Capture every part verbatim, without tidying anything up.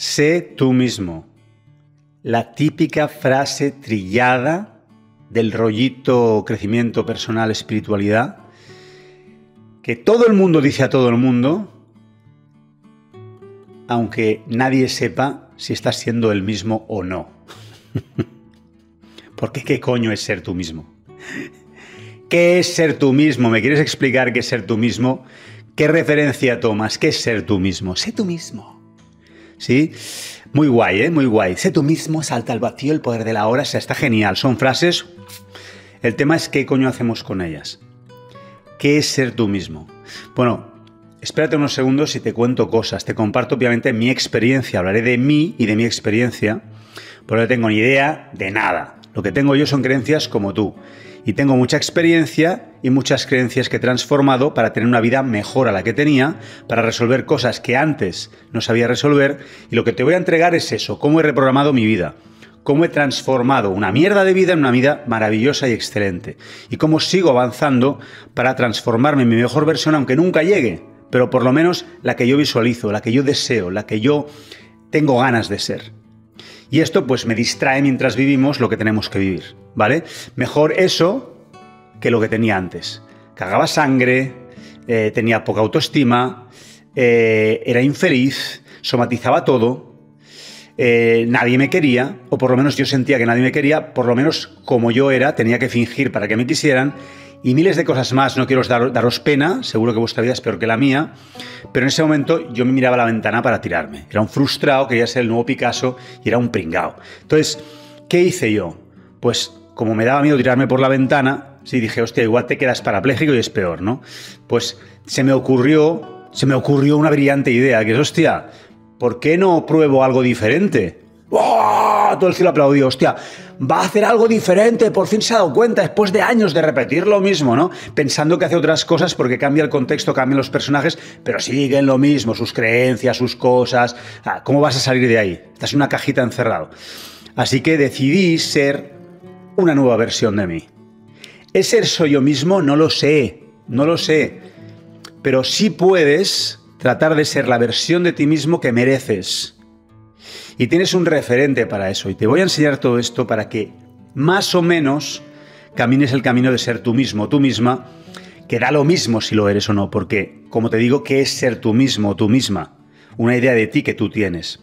Sé tú mismo. La típica frase trillada del rollito crecimiento personal, espiritualidad, que todo el mundo dice a todo el mundo, aunque nadie sepa si estás siendo el mismo o no. Porque ¿qué coño es ser tú mismo? ¿Qué es ser tú mismo? ¿Me quieres explicar qué es ser tú mismo? ¿Qué referencia tomas? ¿Qué es ser tú mismo? Sé tú mismo. ¿Sí? Muy guay, ¿eh? Muy guay. Sé tú mismo, salta al vacío, el poder de la hora. O sea, está genial. Son frases. El tema es qué coño hacemos con ellas. ¿Qué es ser tú mismo? Bueno, espérate unos segundos y te cuento cosas. Te comparto obviamente mi experiencia. Hablaré de mí y de mi experiencia, pero no tengo ni idea de nada. Lo que tengo yo son creencias como tú. Y tengo mucha experiencia y muchas creencias que he transformado para tener una vida mejor a la que tenía, para resolver cosas que antes no sabía resolver. Y lo que te voy a entregar es eso, cómo he reprogramado mi vida, cómo he transformado una mierda de vida en una vida maravillosa y excelente. Y cómo sigo avanzando para transformarme en mi mejor versión, aunque nunca llegue, pero por lo menos la que yo visualizo, la que yo deseo, la que yo tengo ganas de ser. Y esto pues me distrae mientras vivimos lo que tenemos que vivir, ¿vale? Mejor eso que lo que tenía antes. Cagaba sangre, eh, tenía poca autoestima, eh, era infeliz, somatizaba todo, eh, nadie me quería, o por lo menos yo sentía que nadie me quería, por lo menos como yo era, tenía que fingir para que me quisieran, y miles de cosas más. No quiero dar, daros pena, seguro que vuestra vida es peor que la mía, pero en ese momento yo me miraba a la ventana para tirarme. Era un frustrado, quería ser el nuevo Picasso y era un pringao. Entonces, ¿qué hice yo? Pues como me daba miedo tirarme por la ventana, sí, dije, hostia, igual te quedas parapléjico y es peor, ¿no? Pues se me ocurrió, se me ocurrió una brillante idea, que es, hostia, ¿por qué no pruebo algo diferente? ¡Oh! Todo el cielo aplaudió, hostia, va a hacer algo diferente, por fin se ha dado cuenta, después de años de repetir lo mismo, ¿no? Pensando que hace otras cosas porque cambia el contexto, cambian los personajes, pero siguen lo mismo, sus creencias, sus cosas. Ah, ¿cómo vas a salir de ahí? Estás en una cajita encerrado. Así que decidí ser una nueva versión de mí. ¿Es ser soy yo mismo? No lo sé, no lo sé, pero sí puedes tratar de ser la versión de ti mismo que mereces. Y tienes un referente para eso. Y te voy a enseñar todo esto para que más o menos camines el camino de ser tú mismo, tú misma, que da lo mismo si lo eres o no. Porque, como te digo, ¿qué es ser tú mismo o tú misma? Una idea de ti que tú tienes.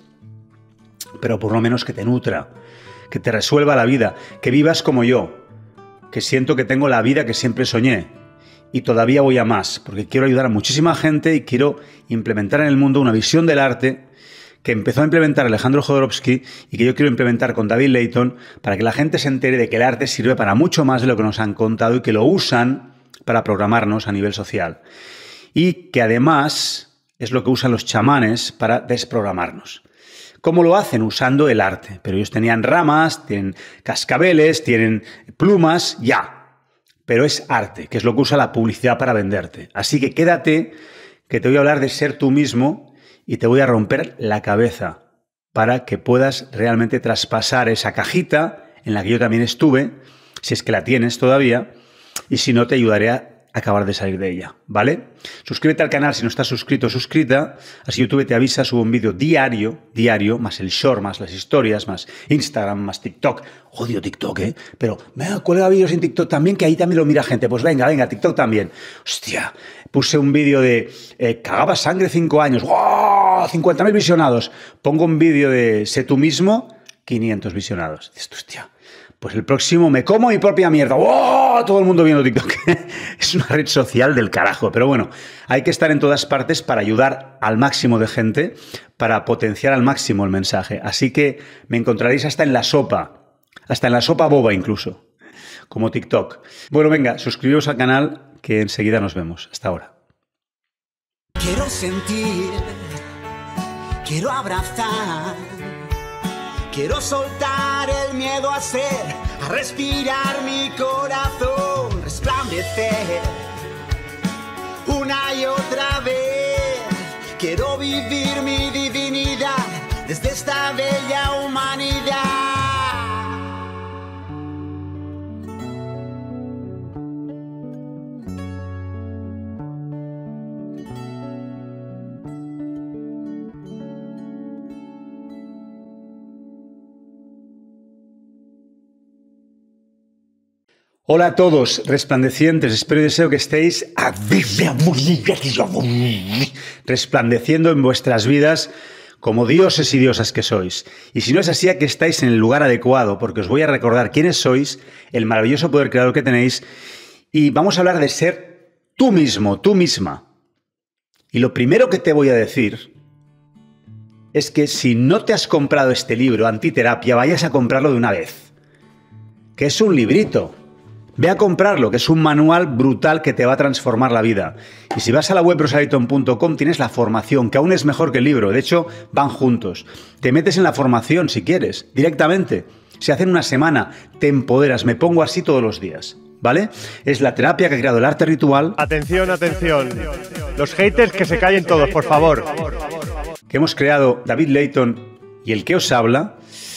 Pero por lo menos que te nutra, que te resuelva la vida, que vivas como yo, que siento que tengo la vida que siempre soñé. Y todavía voy a más, porque quiero ayudar a muchísima gente y quiero implementar en el mundo una visión del arte que empezó a implementar Alejandro Jodorowsky y que yo quiero implementar con David Layton para que la gente se entere de que el arte sirve para mucho más de lo que nos han contado y que lo usan para programarnos a nivel social. Y que además es lo que usan los chamanes para desprogramarnos. ¿Cómo lo hacen? Usando el arte. Pero ellos tenían ramas, tienen cascabeles, tienen plumas, ya. Pero es arte, que es lo que usa la publicidad para venderte. Así que quédate, que te voy a hablar de ser tú mismo y te voy a romper la cabeza para que puedas realmente traspasar esa cajita en la que yo también estuve, si es que la tienes todavía, y si no, te ayudaré a acabar de salir de ella, ¿vale? Suscríbete al canal si no estás suscrito o suscrita, así YouTube te avisa, subo un vídeo diario, diario, más el short, más las historias, más Instagram, más TikTok. Odio TikTok, ¿eh? Pero me cuelga vídeos en TikTok también, que ahí también lo mira gente. Pues venga, venga, TikTok también. Hostia, puse un vídeo de eh, cagaba sangre cinco años, ¡wow! cincuenta mil visionados. Pongo un vídeo de sé tú mismo, quinientos visionados. Dices, hostia, pues el próximo me como mi propia mierda. ¡Wow! Todo el mundo viendo TikTok. Es una red social del carajo. Pero bueno, hay que estar en todas partes para ayudar al máximo de gente, para potenciar al máximo el mensaje. Así que me encontraréis hasta en la sopa, hasta en la sopa boba incluso, como TikTok. Bueno, venga, suscribiros al canal que enseguida nos vemos. Hasta ahora. Quiero sentir, quiero abrazar, quiero soltar el miedo a ser, a respirar mi corazón, resplandecer una y otra vez. Quiero vivir mi divinidad desde esta bella humanidad. Hola a todos, resplandecientes, espero y deseo que estéis resplandeciendo en vuestras vidas como dioses y diosas que sois. Y si no es así, aquí estáis en el lugar adecuado, porque os voy a recordar quiénes sois, el maravilloso poder creador que tenéis, y vamos a hablar de ser tú mismo, tú misma. Y lo primero que te voy a decir es que si no te has comprado este libro, Antiterapia, vayas a comprarlo de una vez. Que es un librito. Ve a comprarlo, que es un manual brutal que te va a transformar la vida. Y si vas a la web rosaliton punto com tienes la formación, que aún es mejor que el libro. De hecho, van juntos. Te metes en la formación si quieres, directamente. Se hace en una semana, te empoderas. Me pongo así todos los días, ¿vale? Es la terapia que ha creado el arte ritual. Atención, atención. Los haters que se callen todos, por favor. Que hemos creado David Layton y el que os habla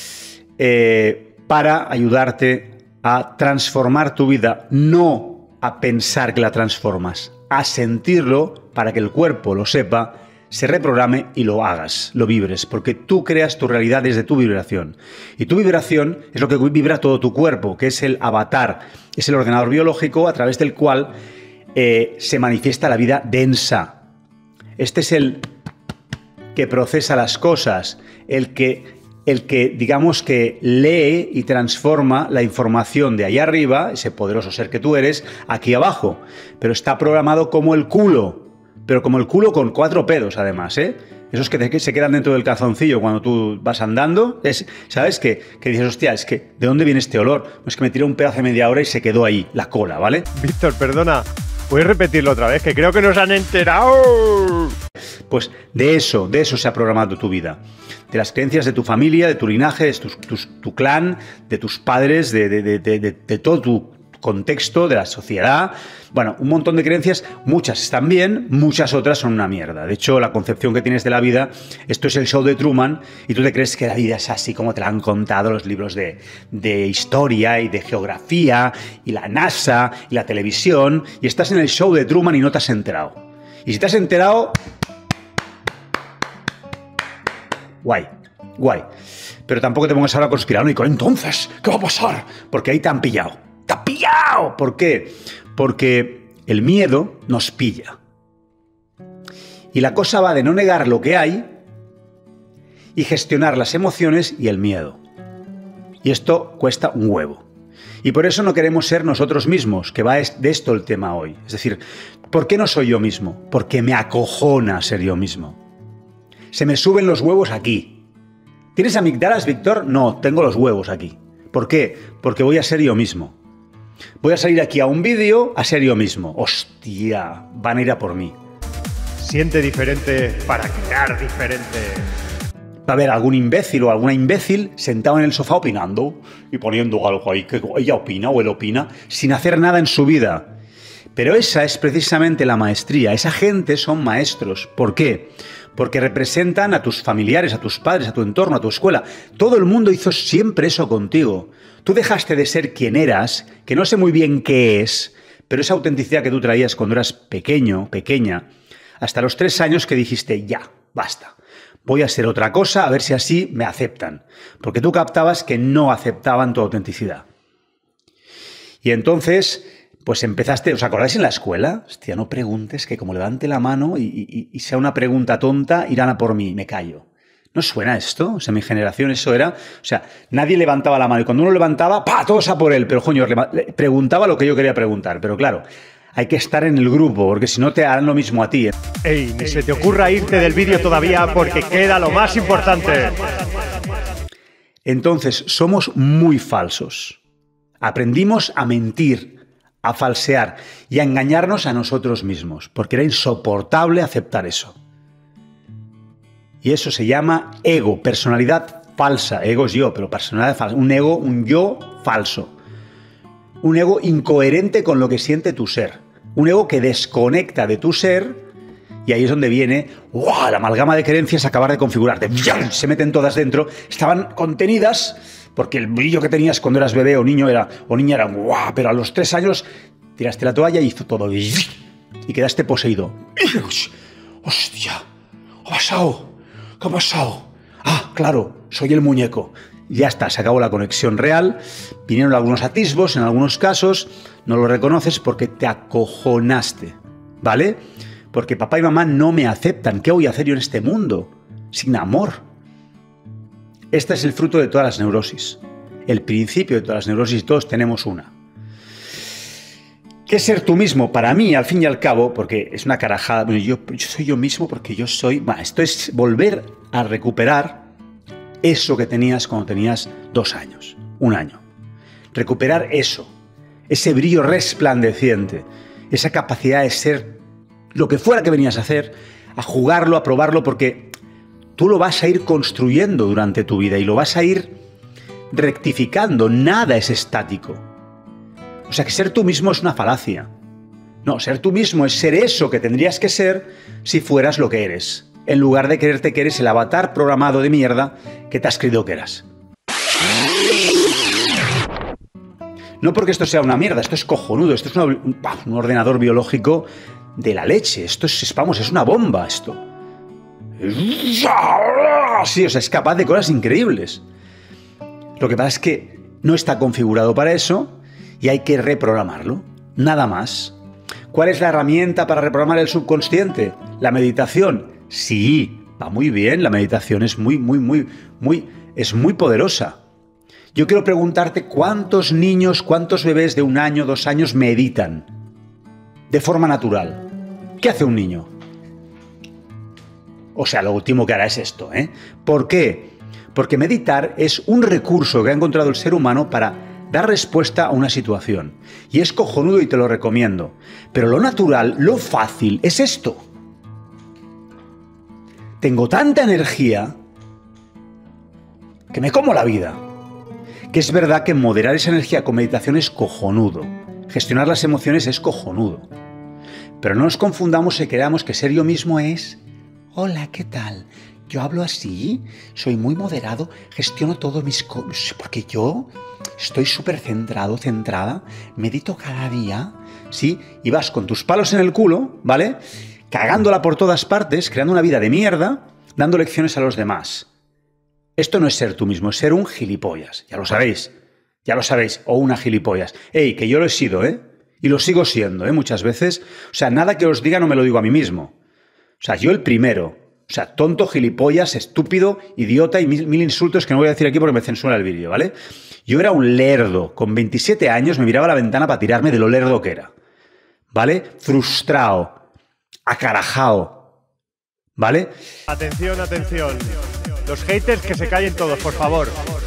eh, para ayudarte a transformar tu vida, no a pensar que la transformas, a sentirlo para que el cuerpo lo sepa, se reprograme y lo hagas, lo vibres, porque tú creas tu realidad desde tu vibración. Y tu vibración es lo que vibra todo tu cuerpo, que es el avatar, es el ordenador biológico a través del cual eh, se manifiesta la vida densa. Este es el que procesa las cosas, el que... el que, digamos que lee y transforma la información de ahí arriba, ese poderoso ser que tú eres, aquí abajo. Pero está programado como el culo, pero como el culo con cuatro pedos además, ¿eh? Esos que, te, que se quedan dentro del calzoncillo cuando tú vas andando, es, ¿sabes? Que, que dices, hostia, es que, ¿de dónde viene este olor? Pues que me tiré un pedo hace media hora y se quedó ahí, la cola, ¿vale? Víctor, perdona, ¿puedes repetirlo otra vez? Que creo que nos han enterado. Pues de eso, de eso se ha programado tu vida. De las creencias de tu familia, de tu linaje, de tu, tu, tu clan, de tus padres, de, de, de, de, de todo tu contexto, de la sociedad. Bueno, un montón de creencias, muchas están bien, muchas otras son una mierda. De hecho, la concepción que tienes de la vida, esto es el show de Truman, y tú te crees que la vida es así como te la han contado los libros de, de historia y de geografía, y la NASA, y la televisión, y estás en el show de Truman y no te has enterado. Y si te has enterado... Guay, guay. Pero tampoco te pongas ahora a conspirar, ¿no? Y con entonces, ¿qué va a pasar? Porque ahí te han pillado. ¡Te han pillado! ¿Por qué? Porque el miedo nos pilla. Y la cosa va de no negar lo que hay y gestionar las emociones y el miedo. Y esto cuesta un huevo. Y por eso no queremos ser nosotros mismos, que va de esto el tema hoy. Es decir, ¿por qué no soy yo mismo? Porque me acojona ser yo mismo. Se me suben los huevos aquí. ¿Tienes amígdalas, Víctor? No, tengo los huevos aquí. ¿Por qué? Porque voy a ser yo mismo. Voy a salir aquí a un vídeo a ser yo mismo. Hostia, van a ir a por mí. Siente diferente para crear diferente. Va a haber algún imbécil o alguna imbécil sentado en el sofá opinando y poniendo algo ahí que ella opina o él opina sin hacer nada en su vida. Pero esa es precisamente la maestría. Esa gente son maestros. ¿Por qué? Porque representan a tus familiares, a tus padres, a tu entorno, a tu escuela. Todo el mundo hizo siempre eso contigo. Tú dejaste de ser quien eras, que no sé muy bien qué es, pero esa autenticidad que tú traías cuando eras pequeño, pequeña, hasta los tres años que dijiste, ya, basta. Voy a ser otra cosa, a ver si así me aceptan. Porque tú captabas que no aceptaban tu autenticidad. Y entonces... pues empezaste, ¿os acordáis en la escuela? Hostia, no preguntes, que como levante la mano y, y, y sea una pregunta tonta, irán a por mí, me callo. ¿No suena esto? O sea, mi generación eso era... O sea, nadie levantaba la mano y cuando uno levantaba, ¡pa!, todos a por él. Pero, coño, le preguntaba lo que yo quería preguntar. Pero claro, hay que estar en el grupo, porque si no te harán lo mismo a ti. Ey, ni se te ocurra irte del vídeo todavía porque queda lo más importante. Entonces, somos muy falsos. Aprendimos a mentir, a falsear y a engañarnos a nosotros mismos, porque era insoportable aceptar eso. Y eso se llama ego, personalidad falsa. Ego es yo, pero personalidad falsa. Un ego, un yo falso. Un ego incoherente con lo que siente tu ser. Un ego que desconecta de tu ser y ahí es donde viene ¡wow!, la amalgama de creencias, acabar de configurarte. Se meten todas dentro. Estaban contenidas porque el brillo que tenías cuando eras bebé o niño era, o niña era ¡guau!, pero a los tres años tiraste la toalla y hizo todo y quedaste poseído. ¡Hostia! ¿Qué ha pasado? ¿Qué ha pasado? Ah, claro, soy el muñeco. ya está, se acabó la conexión real, vinieron algunos atisbos, en algunos casos no lo reconoces porque te acojonaste, ¿vale? Porque papá y mamá no me aceptan. ¿Qué voy a hacer yo en este mundo sin amor? Este es el fruto de todas las neurosis, el principio de todas las neurosis, todos tenemos una. ¿Qué es ser tú mismo? Para mí, al fin y al cabo, porque es una carajada, bueno, yo, yo soy yo mismo porque yo soy... Bah, esto es volver a recuperar eso que tenías cuando tenías dos años, un año. Recuperar eso, ese brillo resplandeciente, esa capacidad de ser lo que fuera que venías a hacer, a jugarlo, a probarlo, porque tú lo vas a ir construyendo durante tu vida y lo vas a ir rectificando. Nada es estático. O sea que ser tú mismo es una falacia. No, ser tú mismo es ser eso que tendrías que ser si fueras lo que eres, en lugar de creerte que eres el avatar programado de mierda que te has creído que eras. No porque esto sea una mierda, esto es cojonudo, esto es una, un ordenador biológico de la leche, esto es, vamos, es una bomba esto. Sí, o sea, es capaz de cosas increíbles. Lo que pasa es que no está configurado para eso y hay que reprogramarlo, nada más. ¿Cuál es la herramienta para reprogramar el subconsciente? ¿La meditación? Sí, va muy bien, la meditación es muy, muy, muy, muy, es muy poderosa. Yo quiero preguntarte cuántos niños, cuántos bebés de un año, dos años meditan de forma natural. ¿Qué hace un niño? O sea, lo último que hará es esto, ¿eh? ¿Por qué? Porque meditar es un recurso que ha encontrado el ser humano para dar respuesta a una situación. Y es cojonudo y te lo recomiendo. Pero lo natural, lo fácil, es esto. Tengo tanta energía que me como la vida. Que es verdad que moderar esa energía con meditación es cojonudo. Gestionar las emociones es cojonudo. Pero no nos confundamos y creamos que ser yo mismo es... Hola, ¿qué tal? Yo hablo así, soy muy moderado, gestiono todos mis cosas, porque yo estoy súper centrado, centrada, medito cada día, ¿sí? Y vas con tus palos en el culo, ¿vale? Cagándola por todas partes, creando una vida de mierda, dando lecciones a los demás. Esto no es ser tú mismo, es ser un gilipollas, ya lo sabéis, ya lo sabéis, o una gilipollas. Ey, que yo lo he sido, ¿eh? Y lo sigo siendo, ¿eh? Muchas veces. O sea, nada que os diga no me lo digo a mí mismo. O sea, yo el primero. O sea, tonto, gilipollas, estúpido, idiota y mil, mil insultos que no voy a decir aquí porque me censura el vídeo, ¿vale? Yo era un lerdo. Con veintisiete años me miraba a la ventana para tirarme de lo lerdo que era. ¿Vale? Frustrado. Acarajado. ¿Vale? Atención, atención. Los haters que se callen todos, por favor.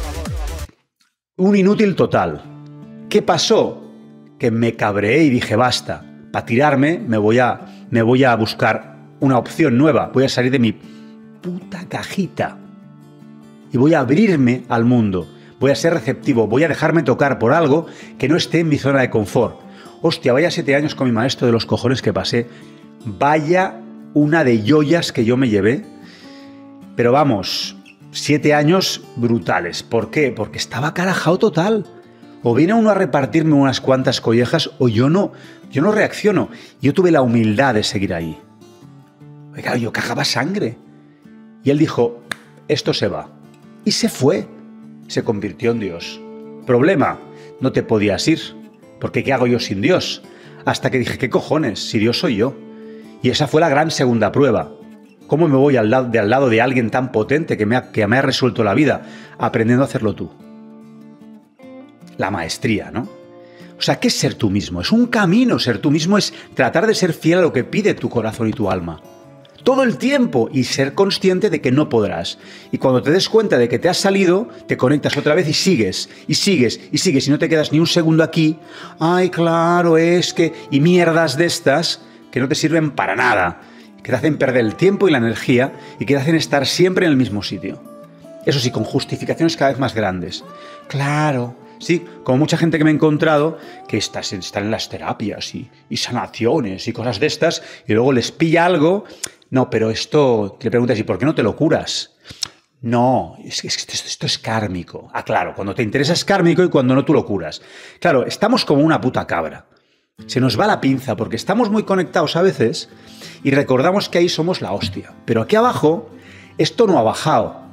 Un inútil total. ¿Qué pasó? Que me cabreé y dije, basta. Para tirarme me voy a, me voy a buscar una opción nueva. Voy a salir de mi puta cajita. Y voy a abrirme al mundo. Voy a ser receptivo. Voy a dejarme tocar por algo que no esté en mi zona de confort. Hostia, vaya siete años con mi maestro de los cojones que pasé. Vaya una de joyas que yo me llevé. Pero vamos, siete años brutales. ¿Por qué? Porque estaba carajado total. O viene uno a repartirme unas cuantas collejas o yo no, yo no reacciono. Yo tuve la humildad de seguir ahí. Oiga, yo cagaba sangre. Y él dijo, esto se va. Y se fue. Se convirtió en Dios. Problema, no te podías ir. Porque ¿qué hago yo sin Dios? Hasta que dije, ¿qué cojones? Si Dios soy yo. Y esa fue la gran segunda prueba. ¿Cómo me voy al lado de, al lado de alguien tan potente que me, ha, que me ha resuelto la vida? Aprendiendo a hacerlo tú. La maestría, ¿no? O sea, ¿qué es ser tú mismo? Es un camino. Ser tú mismo es tratar de ser fiel a lo que pide tu corazón y tu alma. Todo el tiempo y ser consciente de que no podrás. Y cuando te des cuenta de que te has salido, te conectas otra vez y sigues, y sigues, y sigues, y no te quedas ni un segundo aquí. Ay, claro, es que... Y mierdas de estas que no te sirven para nada, que te hacen perder el tiempo y la energía y que te hacen estar siempre en el mismo sitio. Eso sí, con justificaciones cada vez más grandes. Claro, sí, como mucha gente que me he encontrado que está, están en las terapias y, y sanaciones y cosas de estas, y luego les pilla algo... No, pero esto, le preguntas, ¿y por qué no te lo curas? No, es que esto, esto es kármico. Ah, claro, cuando te interesa es kármico y cuando no tú lo curas. Claro, estamos como una puta cabra. Se nos va la pinza porque estamos muy conectados a veces y recordamos que ahí somos la hostia. Pero aquí abajo, esto no ha bajado.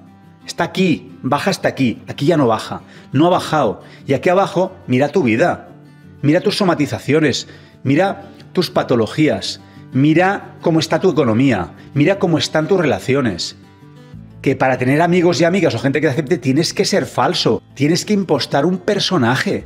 Está aquí, baja hasta aquí, aquí ya no baja, no ha bajado. Y aquí abajo, mira tu vida, mira tus somatizaciones, mira tus patologías, mira cómo está tu economía, mira cómo están tus relaciones. Que para tener amigos y amigas o gente que te acepte tienes que ser falso, tienes que impostar un personaje.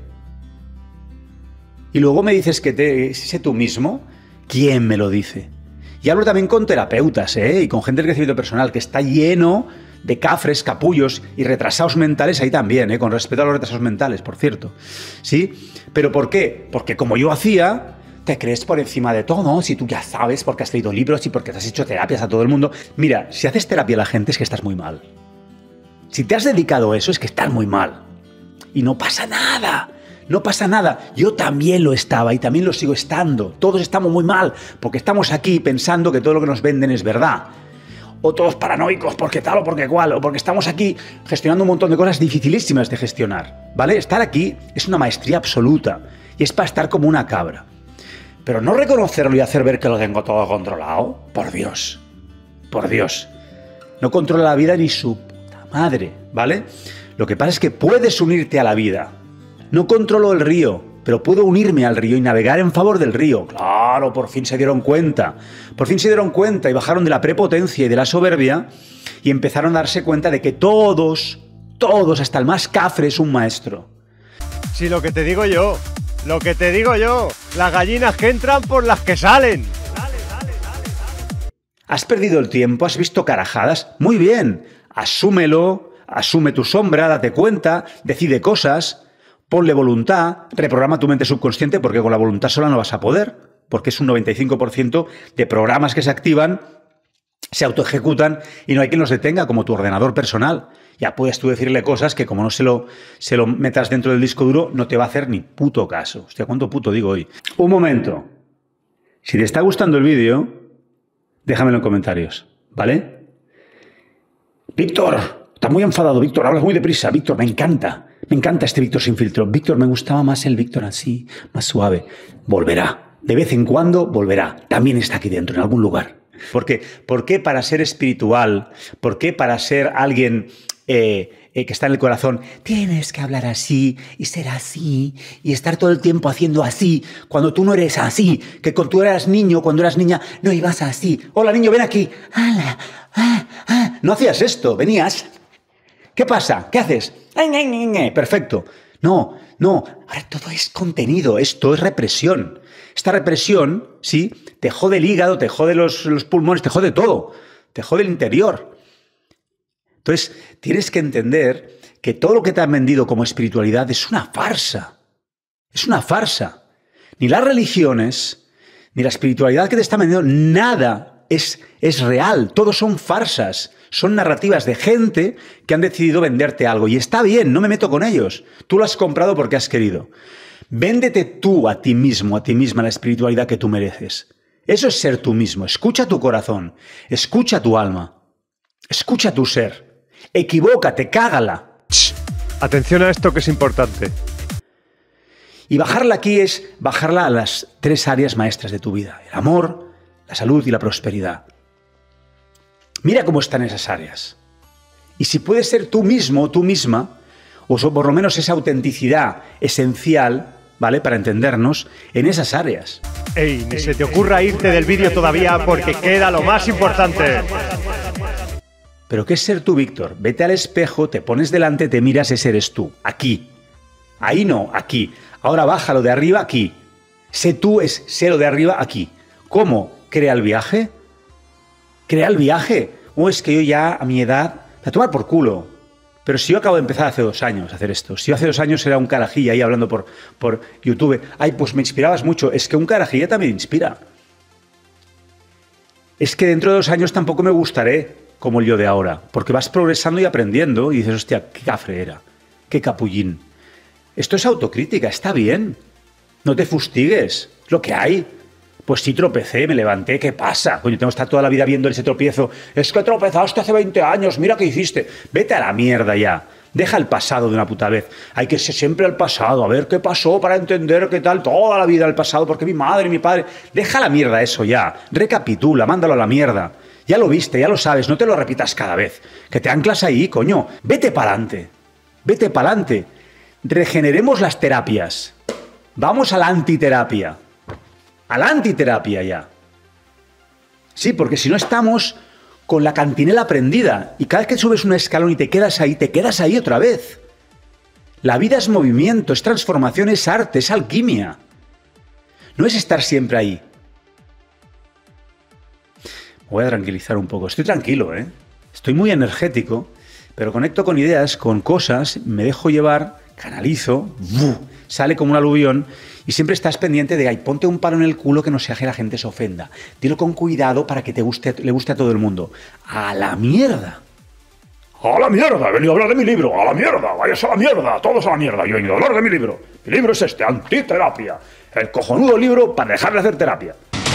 Y luego me dices que te sé tú mismo. ¿Quién me lo dice? Y hablo también con terapeutas, ¿eh? Y con gente del crecimiento personal que está lleno de cafres, capullos y retrasados mentales ahí también, ¿eh? Con respeto a los retrasados mentales, por cierto. ¿Sí? ¿Pero por qué? Porque como yo hacía, te crees por encima de todo, si tú ya sabes, porque has leído libros y porque te has hecho terapias a todo el mundo. Mira, si haces terapia a la gente es que estás muy mal. Si te has dedicado a eso es que estás muy mal. Y no pasa nada. No pasa nada. Yo también lo estaba y también lo sigo estando. Todos estamos muy mal porque estamos aquí pensando que todo lo que nos venden es verdad. O todos paranoicos porque tal o porque cual. O porque estamos aquí gestionando un montón de cosas dificilísimas de gestionar. ¿Vale? Estar aquí es una maestría absoluta. Y es para estar como una cabra. Pero no reconocerlo y hacer ver que lo tengo todo controlado. Por Dios. Por Dios. No controla la vida ni su puta madre. ¿Vale? Lo que pasa es que puedes unirte a la vida. No controlo el río, pero puedo unirme al río y navegar en favor del río. Claro, por fin se dieron cuenta. Por fin se dieron cuenta y bajaron de la prepotencia y de la soberbia y empezaron a darse cuenta de que todos, todos, hasta el más cafre es un maestro. Sí, lo que te digo yo, lo que te digo yo, las gallinas que entran por las que salen. ¿Has perdido el tiempo? ¿Has visto carajadas? Muy bien, asúmelo, asume tu sombra, date cuenta, decide cosas. Ponle voluntad, reprograma tu mente subconsciente porque con la voluntad sola no vas a poder, porque es un noventa y cinco por ciento de programas que se activan, se autoejecutan y no hay quien los detenga, como tu ordenador personal. Ya puedes tú decirle cosas que como no se lo, se lo metas dentro del disco duro, no te va a hacer ni puto caso. Hostia, ¿cuánto puto digo hoy? Un momento. Si te está gustando el vídeo, déjamelo en comentarios, ¿vale? Víctor, estás muy enfadado, Víctor, hablas muy deprisa, Víctor, me encanta. Me encanta este Víctor sin filtro. Víctor, me gustaba más el Víctor así, más suave. Volverá. De vez en cuando volverá. También está aquí dentro, en algún lugar. ¿Por qué? ¿Por qué para ser espiritual? ¿Por qué para ser alguien eh, eh, que está en el corazón tienes que hablar así y ser así y estar todo el tiempo haciendo así cuando tú no eres así? Que cuando tú eras niño, cuando eras niña, no ibas así. Hola, niño, ven aquí. ¡Hala! ¡Ah! ¡Ah! No hacías esto, venías. ¿Qué pasa? ¿Qué haces? Perfecto. No, no. Ahora todo es contenido. Esto es represión. Esta represión, sí, te jode el hígado, te jode los, los pulmones, te jode todo. Te jode el interior. Entonces, tienes que entender que todo lo que te han vendido como espiritualidad es una farsa. Es una farsa. Ni las religiones, ni la espiritualidad que te están vendiendo, nada es, es real. Todos son farsas. Son narrativas de gente que han decidido venderte algo. Y está bien, no me meto con ellos. Tú lo has comprado porque has querido. Véndete tú a ti mismo, a ti misma, la espiritualidad que tú mereces. Eso es ser tú mismo. Escucha tu corazón. Escucha tu alma. Escucha tu ser. Equivócate, cágala. Atención a esto que es importante. Y bajarla aquí es bajarla a las tres áreas maestras de tu vida. El amor, la salud y la prosperidad. Mira cómo están esas áreas. Y si puedes ser tú mismo, tú misma, o por lo menos esa autenticidad esencial, ¿vale? Para entendernos, en esas áreas. Ey, ni se te ocurra irte del vídeo todavía porque queda lo más importante. ¿Pero qué es ser tú, Víctor? Vete al espejo, te pones delante, te miras, ese eres tú. Aquí. Ahí no, aquí. Ahora bájalo de arriba, aquí. Sé tú es ser lo de arriba, aquí. ¿Cómo? ¿Crea el viaje? Crea el viaje. O es que yo ya, a mi edad, a tomar por culo. Pero si yo acabo de empezar hace dos años a hacer esto, si yo hace dos años era un carajilla ahí hablando por, por YouTube, ay, pues me inspirabas mucho. Es que un carajilla también inspira. Es que dentro de dos años tampoco me gustaré como el yo de ahora, porque vas progresando y aprendiendo y dices, hostia, qué cafre era, qué capullín. Esto es autocrítica, está bien. No te fustigues, es lo que hay. Pues sí tropecé, me levanté, ¿qué pasa? Coño, tengo que estar toda la vida viendo ese tropiezo. Es que tropezaste hace veinte años, mira qué hiciste. Vete a la mierda ya. Deja el pasado de una puta vez. Hay que ser siempre al pasado, a ver qué pasó para entender qué tal, toda la vida al pasado, porque mi madre y mi padre... Deja la mierda eso ya. Recapitula, mándalo a la mierda. Ya lo viste, ya lo sabes, no te lo repitas cada vez. Que te anclas ahí, coño. Vete para adelante. Vete para adelante. Regeneremos las terapias. Vamos a la antiterapia. A la antiterapia ya. Sí, porque si no estamos con la cantinela prendida y cada vez que subes un escalón y te quedas ahí, te quedas ahí otra vez. La vida es movimiento, es transformación, es arte, es alquimia. No es estar siempre ahí. Me voy a tranquilizar un poco. Estoy tranquilo, ¿eh? Estoy muy energético, pero conecto con ideas, con cosas, me dejo llevar, canalizo, ¡buf! Sale como un aluvión y siempre estás pendiente de, ay, ponte un palo en el culo que no sea que la gente se ofenda. Dilo con cuidado para que te guste, le guste a todo el mundo. ¡A la mierda! ¡A la mierda! He venido a hablar de mi libro. ¡A la mierda! ¡Vayas a la mierda! ¡Todos a la mierda! Yo he venido a hablar de mi libro. Mi libro es este, Antiterapia. El cojonudo libro para dejar de hacer terapia.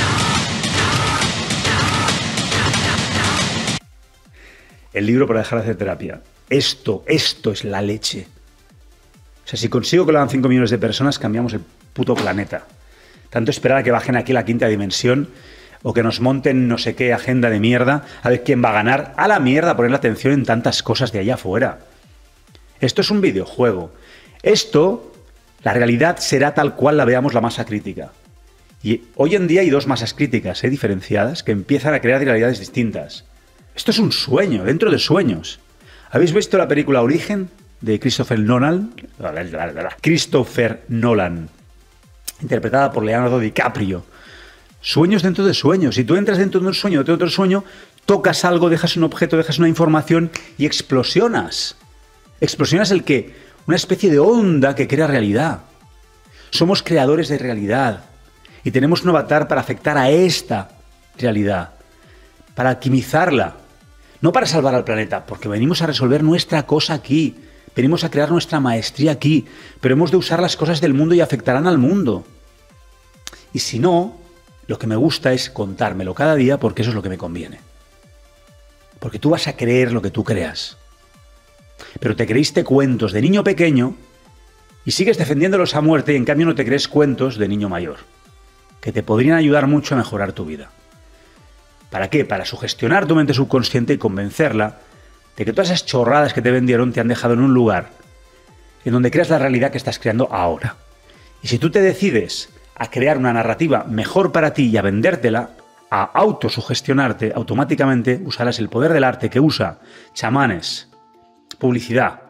El libro para dejar de hacer terapia. Esto, esto es la leche. O sea, si consigo que lo hagan cinco millones de personas, cambiamos el puto planeta. Tanto esperar a que bajen aquí a la quinta dimensión o que nos monten no sé qué agenda de mierda, a ver quién va a ganar. A la mierda poner la atención en tantas cosas de allá afuera. Esto es un videojuego. Esto, la realidad será tal cual la veamos la masa crítica. Y hoy en día hay dos masas críticas, ¿eh? diferenciadas, que empiezan a crear realidades distintas. Esto es un sueño, dentro de sueños. ¿Habéis visto la película Origen de Christopher Nolan? Christopher Nolan, interpretada por Leonardo DiCaprio. Sueños dentro de sueños. Si tú entras dentro de un sueño, dentro de otro sueño, tocas algo, dejas un objeto, dejas una información y explosionas. Explosionas el qué? Una especie de onda que crea realidad. Somos creadores de realidad y tenemos un avatar para afectar a esta realidad, para alquimizarla. No para salvar al planeta, porque venimos a resolver nuestra cosa aquí. Venimos a crear nuestra maestría aquí. Pero hemos de usar las cosas del mundo y afectarán al mundo. Y si no, lo que me gusta es contármelo cada día porque eso es lo que me conviene. Porque tú vas a creer lo que tú creas. Pero te creíste cuentos de niño pequeño y sigues defendiéndolos a muerte y en cambio no te crees cuentos de niño mayor, que te podrían ayudar mucho a mejorar tu vida. ¿Para qué? Para sugestionar tu mente subconsciente y convencerla de que todas esas chorradas que te vendieron te han dejado en un lugar en donde creas la realidad que estás creando ahora. Y si tú te decides a crear una narrativa mejor para ti y a vendértela, a autosugestionarte, automáticamente usarás el poder del arte que usa chamanes, publicidad,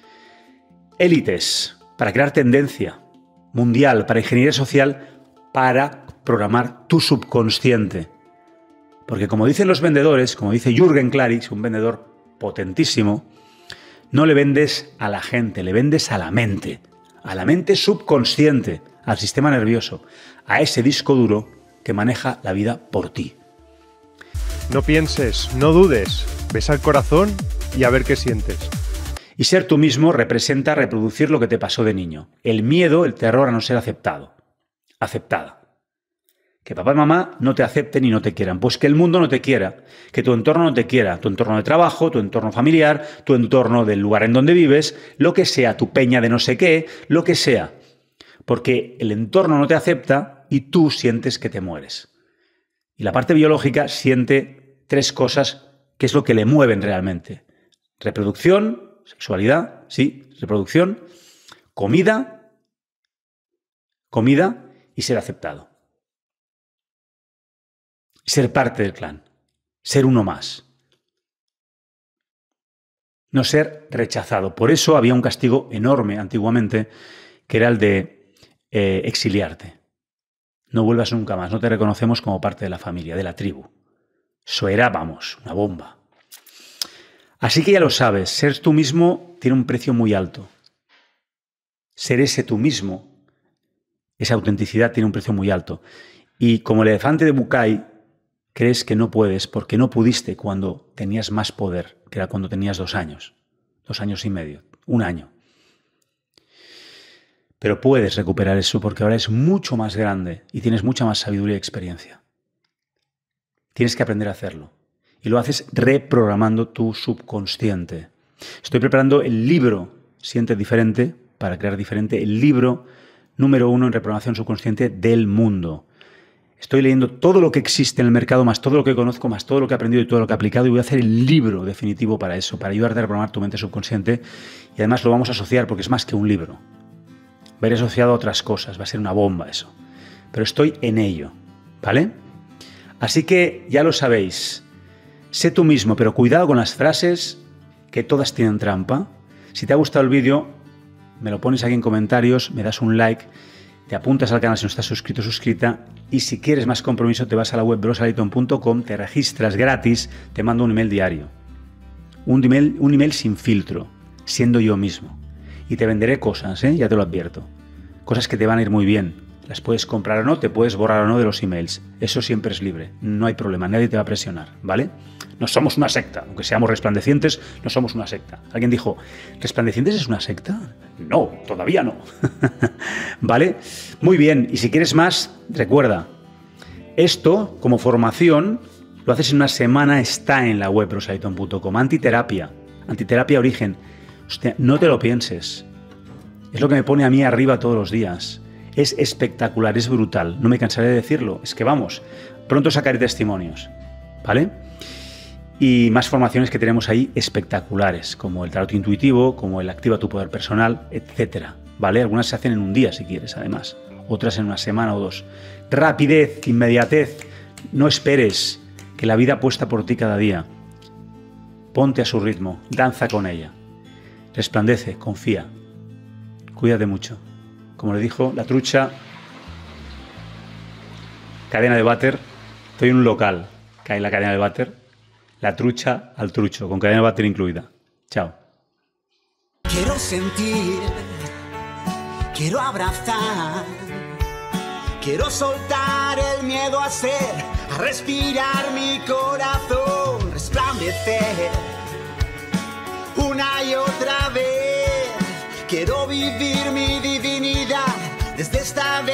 élites, para crear tendencia mundial, para ingeniería social, para programar tu subconsciente. Porque como dicen los vendedores, como dice Jürgen Klarik, un vendedor potentísimo, no le vendes a la gente, le vendes a la mente, a la mente subconsciente, al sistema nervioso, a ese disco duro que maneja la vida por ti. No pienses, no dudes, ves al corazón y a ver qué sientes. Y ser tú mismo representa reproducir lo que te pasó de niño. El miedo, el terror a no ser aceptado. Aceptada. Que papá y mamá no te acepten y no te quieran. Pues que el mundo no te quiera, que tu entorno no te quiera, tu entorno de trabajo, tu entorno familiar, tu entorno del lugar en donde vives, lo que sea, tu peña de no sé qué, lo que sea. Porque el entorno no te acepta y tú sientes que te mueres. Y la parte biológica siente tres cosas que es lo que le mueven realmente. Reproducción, sexualidad, sí, reproducción, comida, comida y ser aceptado. Ser parte del clan, ser uno más. No ser rechazado. Por eso había un castigo enorme antiguamente, que era el de eh, exiliarte. No vuelvas nunca más, no te reconocemos como parte de la familia, de la tribu. Eso era, vamos, una bomba. Así que ya lo sabes, ser tú mismo tiene un precio muy alto. Ser ese tú mismo, esa autenticidad tiene un precio muy alto. Y como el elefante de Bucay, crees que no puedes porque no pudiste cuando tenías más poder, que era cuando tenías dos años, dos años y medio, un año. Pero puedes recuperar eso porque ahora es mucho más grande y tienes mucha más sabiduría y experiencia. Tienes que aprender a hacerlo. Y lo haces reprogramando tu subconsciente. Estoy preparando el libro Siente Diferente, para crear diferente, el libro número uno en reprogramación subconsciente del mundo. Estoy leyendo todo lo que existe en el mercado, más todo lo que conozco, más todo lo que he aprendido y todo lo que he aplicado, y voy a hacer el libro definitivo para eso, para ayudarte a reprogramar tu mente subconsciente. Y además lo vamos a asociar porque es más que un libro. Va a ir asociado a otras cosas, va a ser una bomba eso. Pero estoy en ello, ¿vale? Así que ya lo sabéis, sé tú mismo, pero cuidado con las frases, que todas tienen trampa. Si te ha gustado el vídeo, me lo pones aquí en comentarios, me das un like, te apuntas al canal si no estás suscrito o suscrita, y si quieres más compromiso te vas a la web brosaleiton punto com, te registras gratis, te mando un email diario. Un email, un email sin filtro, siendo yo mismo. Y te venderé cosas, ¿eh? Ya te lo advierto. Cosas que te van a ir muy bien. Las puedes comprar o no, te puedes borrar o no de los emails. Eso siempre es libre, no hay problema, nadie te va a presionar, ¿vale? No somos una secta, aunque seamos resplandecientes, no somos una secta. Alguien dijo, ¿resplandecientes es una secta? No, todavía no. ¿Vale? Muy bien, y si quieres más, recuerda, esto como formación lo haces en una semana, está en la web brosaleiton punto com. Antiterapia, antiterapia origen. Hostia, no te lo pienses. Es lo que me pone a mí arriba todos los días. Es espectacular, es brutal. No me cansaré de decirlo. Es que vamos, pronto sacaré testimonios, ¿vale? Y más formaciones que tenemos ahí espectaculares, como el tarot intuitivo, como el activa tu poder personal, etcétera, ¿vale? Algunas se hacen en un día si quieres, además. Otras en una semana o dos. Rapidez, inmediatez. No esperes, que la vida apuesta por ti cada día. Ponte a su ritmo, danza con ella. Resplandece, confía. Cuídate mucho. Como le dijo la trucha, cadena de váter, estoy en un local, cae la cadena de váter, la trucha al trucho, con cadena de váter incluida. Chao. Quiero sentir, quiero abrazar, quiero soltar el miedo a ser, a respirar mi corazón, resplandecer una y otra vez. Quiero vivir mi divinidad desde esta vez.